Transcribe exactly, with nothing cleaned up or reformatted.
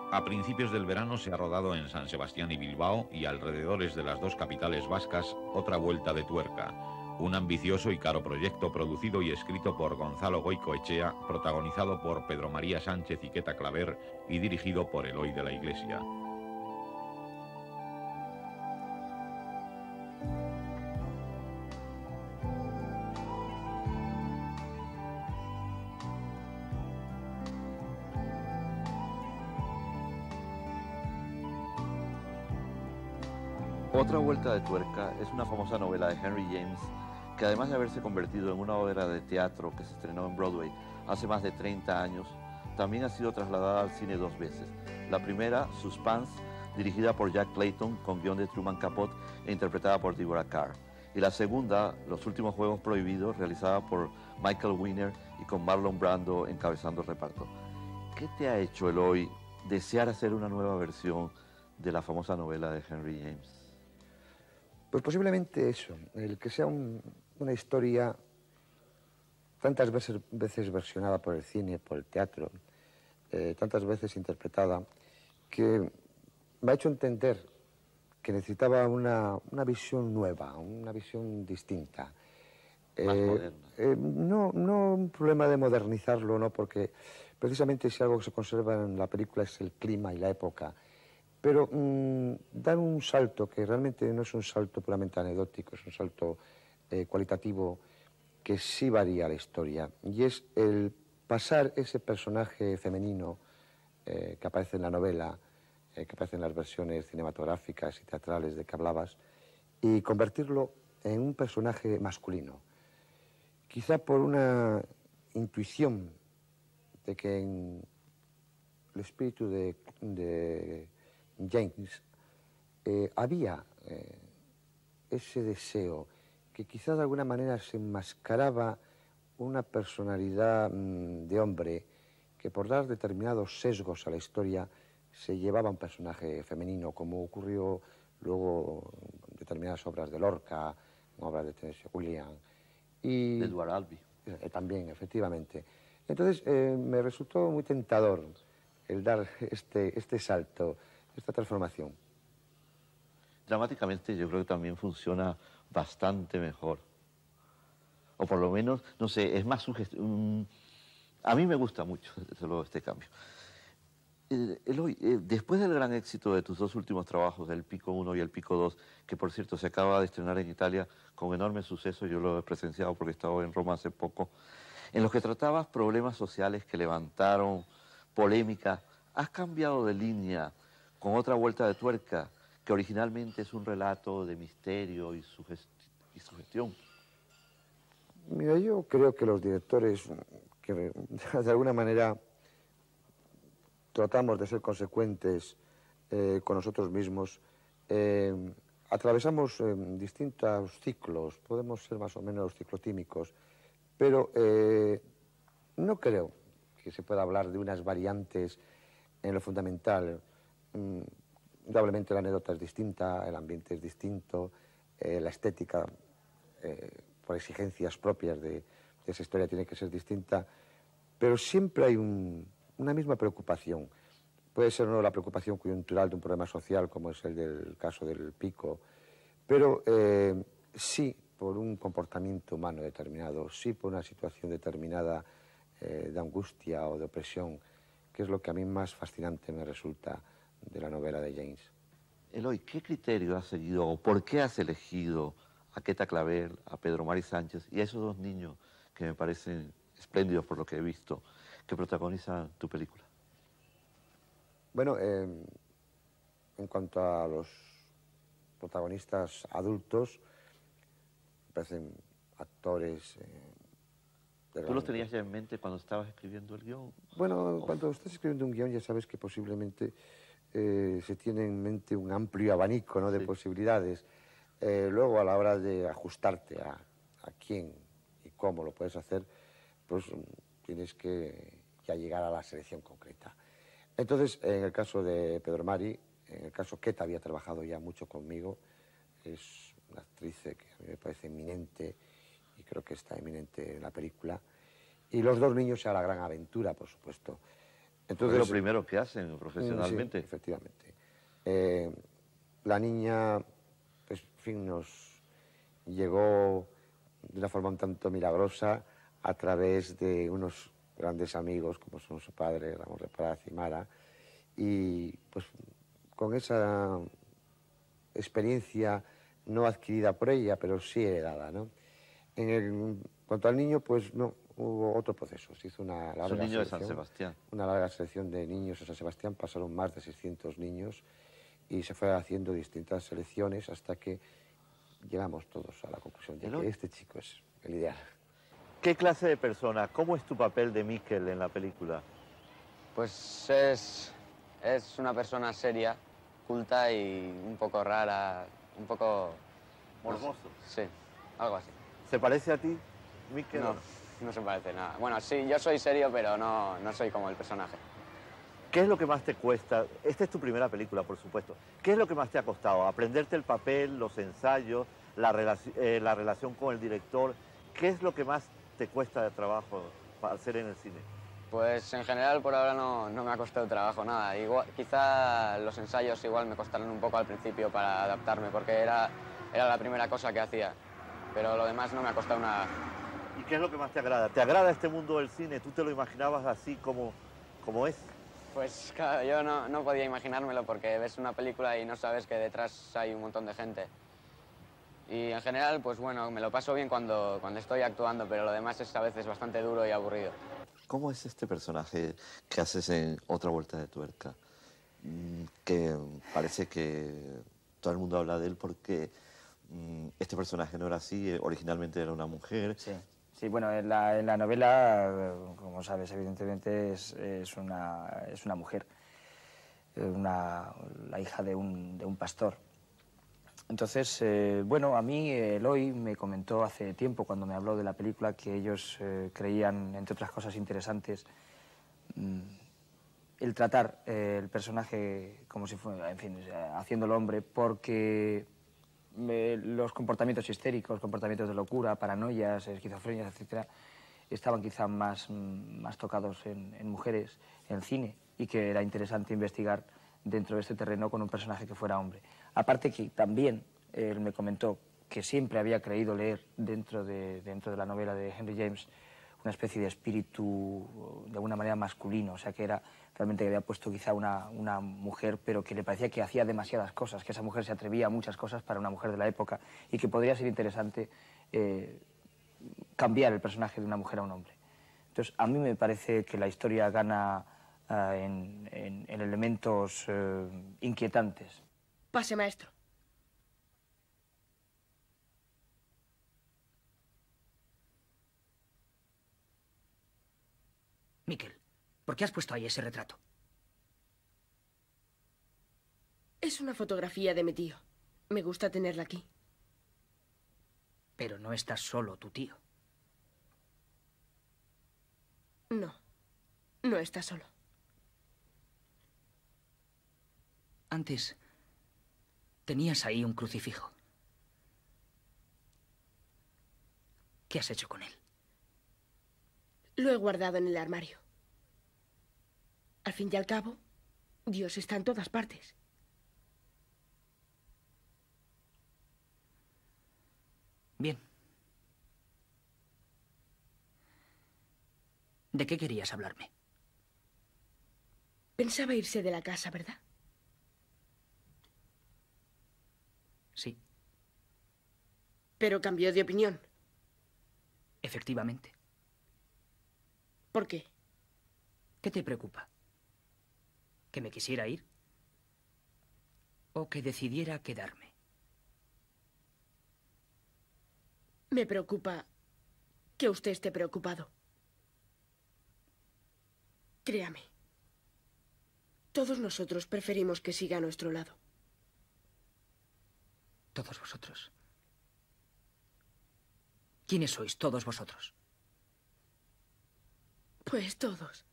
A principios del verano se ha rodado en San Sebastián y Bilbao y alrededores de las dos capitales vascas otra vuelta de tuerca, un ambicioso y caro proyecto producido y escrito por Gonzalo Goicoechea, protagonizado por Pedro María Sánchez y Queta Claver y dirigido por Eloy de la Iglesia. Otra vuelta de tuerca es una famosa novela de Henry James que, además de haberse convertido en una obra de teatro que se estrenó en Broadway hace más de treinta años, también ha sido trasladada al cine dos veces. La primera, Suspense, dirigida por Jack Clayton con guión de Truman Capote e interpretada por Deborah Carr. Y la segunda, Los últimos juegos prohibidos, realizada por Michael Winner y con Marlon Brando encabezando el reparto. ¿Qué te ha hecho, Eloy, desear hacer una nueva versión de la famosa novela de Henry James? Pues posiblemente eso, el que sea un, una historia tantas veces, veces versionada por el cine, por el teatro, eh, tantas veces interpretada, que me ha hecho entender que necesitaba una, una visión nueva, una visión distinta. Más eh, moderna. Eh, no, no un problema de modernizarlo, no, porque precisamente si algo que se conserva en la película es el clima y la época. Pero mmm, dar un salto que realmente no es un salto puramente anecdótico, es un salto eh, cualitativo que sí varía la historia. Y es el pasar ese personaje femenino eh, que aparece en la novela, eh, que aparece en las versiones cinematográficas y teatrales de que hablabas, y convertirlo en un personaje masculino. Quizá por una intuición de que en el espíritu de... de James, eh, había eh, ese deseo que quizás de alguna manera se enmascaraba una personalidad mmm, de hombre que por dar determinados sesgos a la historia se llevaba a un personaje femenino, como ocurrió luego en determinadas obras de Lorca, en obras de Tennessee Williams. Y, de Edward Albee. Eh, también, efectivamente. Entonces eh, me resultó muy tentador el dar este, este salto, esta transformación. Dramáticamente yo creo que también funciona bastante mejor. O por lo menos, no sé, es más sugestivo. A mí me gusta mucho, desde luego, este cambio. Eh, Eloy, eh, después del gran éxito de tus dos últimos trabajos, El Pico uno y El Pico dos, que por cierto se acaba de estrenar en Italia con enorme suceso, yo lo he presenciado porque he estado en Roma hace poco, en los que tratabas problemas sociales que levantaron polémica, has cambiado de línea con Otra vuelta de tuerca, que originalmente es un relato de misterio y, sugest y sugestión. Mira, yo creo que los directores, que de alguna manera tratamos de ser consecuentes eh, con nosotros mismos, eh, atravesamos eh, distintos ciclos, podemos ser más o menos ciclotímicos, pero eh, no creo que se pueda hablar de unas variantes en lo fundamental. Mm, Indudablemente la anécdota es distinta, el ambiente es distinto, eh, la estética, eh, por exigencias propias de, de esa historia, tiene que ser distinta, pero siempre hay un, una misma preocupación. Puede ser no la preocupación coyuntural de un problema social, como es el del caso del Pico, pero eh, sí por un comportamiento humano determinado, sí por una situación determinada eh, de angustia o de opresión, que es lo que a mí más fascinante me resulta de la novela de James. Eloy, ¿qué criterio has seguido o por qué has elegido a Queta Claver, a Pedro Mari Sánchez y a esos dos niños que me parecen espléndidos por lo que he visto, que protagonizan tu película? Bueno, eh, en cuanto a los protagonistas adultos, me parecen actores... Eh, ¿Tú los tenías ya en mente cuando estabas escribiendo el guión? Bueno, cuando estás escribiendo un guión ya sabes que posiblemente eh, se tiene en mente un amplio abanico, ¿no?, de sí. posibilidades. Eh, luego, a la hora de ajustarte a, a quién y cómo lo puedes hacer, pues tienes que ya llegar a la selección concreta. Entonces, en el caso de Pedro Mari, en el caso Queta había trabajado ya mucho conmigo, es una actriz que a mí me parece eminente y creo que está eminente en la película. Y los dos niños a la gran aventura, por supuesto. Entonces, es lo primero que hacen profesionalmente. Sí, efectivamente. Eh, la niña, pues, en fin, nos llegó de una forma un tanto milagrosa a través de unos grandes amigos como son su padre, Ramón de Praz y Mara, y pues con esa experiencia no adquirida por ella, pero sí heredada, ¿no? En, el, en cuanto al niño, pues no, hubo otro proceso. Se hizo una larga Es un niño de selección, San Sebastián. Una larga selección de niños en San Sebastián, pasaron más de seiscientos niños y se fue haciendo distintas selecciones hasta que llegamos todos a la conclusión de que este chico es el ideal. ¿Qué clase de persona? ¿Cómo es tu papel de Miquel en la película? Pues es, es una persona seria, culta y un poco rara, un poco... ¿Morboso? Sí, algo así. ¿Se parece a ti, Miquel? No, no se parece nada. Bueno, sí, yo soy serio, pero no, no soy como el personaje. ¿Qué es lo que más te cuesta? Esta es tu primera película, por supuesto. ¿Qué es lo que más te ha costado? ¿Aprenderte el papel, los ensayos, la, relaci eh, la relación con el director? ¿Qué es lo que más te cuesta de trabajo para hacer en el cine? Pues en general por ahora no, no me ha costado trabajo nada. Igual, quizá los ensayos igual me costaron un poco al principio para adaptarme, porque era, era la primera cosa que hacía. Pero lo demás no me ha costado nada. ¿Y qué es lo que más te agrada? ¿Te agrada este mundo del cine? ¿Tú te lo imaginabas así como, como es? Pues claro, yo no, no podía imaginármelo porque ves una película y no sabes que detrás hay un montón de gente. Y en general, pues bueno, me lo paso bien cuando, cuando estoy actuando, pero lo demás es a veces bastante duro y aburrido. ¿Cómo es este personaje que haces en Otra Vuelta de Tuerca? Que parece que todo el mundo habla de él porque este personaje no era así, originalmente era una mujer. Sí, sí, bueno, en la, en la novela, como sabes, evidentemente es, es, una, es una mujer, una, la hija de un, de un pastor. Entonces, eh, bueno, a mí Eloy me comentó hace tiempo, cuando me habló de la película, que ellos eh, creían, entre otras cosas interesantes, mmm, el tratar eh, el personaje como si fuera, en fin, haciéndolo hombre, porque eh, los comportamientos histéricos, comportamientos de locura, paranoias, esquizofrenias, etcétera, estaban quizá más, más tocados en, en mujeres, en cine, y que era interesante investigar dentro de este terreno con un personaje que fuera hombre. Aparte que también eh, él me comentó que siempre había creído leer dentro de, dentro de la novela de Henry James una especie de espíritu de alguna manera masculino, o sea que era realmente que había puesto quizá una, una mujer, pero que le parecía que hacía demasiadas cosas, que esa mujer se atrevía a muchas cosas para una mujer de la época y que podría ser interesante eh, cambiar el personaje de una mujer a un hombre. Entonces, a mí me parece que la historia gana uh, en, en, en elementos uh, inquietantes. Pase, maestro. Miquel, ¿por qué has puesto ahí ese retrato? Es una fotografía de mi tío. Me gusta tenerla aquí. Pero no estás solo, tu tío. No, no está solo. Antes tenías ahí un crucifijo. ¿Qué has hecho con él? Lo he guardado en el armario. Al fin y al cabo, Dios está en todas partes. Bien. ¿De qué querías hablarme? Pensaba irse de la casa, ¿verdad? Sí. Pero cambió de opinión. Efectivamente. ¿Por qué? ¿Qué te preocupa? ¿Que me quisiera ir? ¿O que decidiera quedarme? Me preocupa que usted esté preocupado. Créame. Todos nosotros preferimos que siga a nuestro lado. ¿Todos vosotros? ¿Quiénes sois todos vosotros? Pues todos.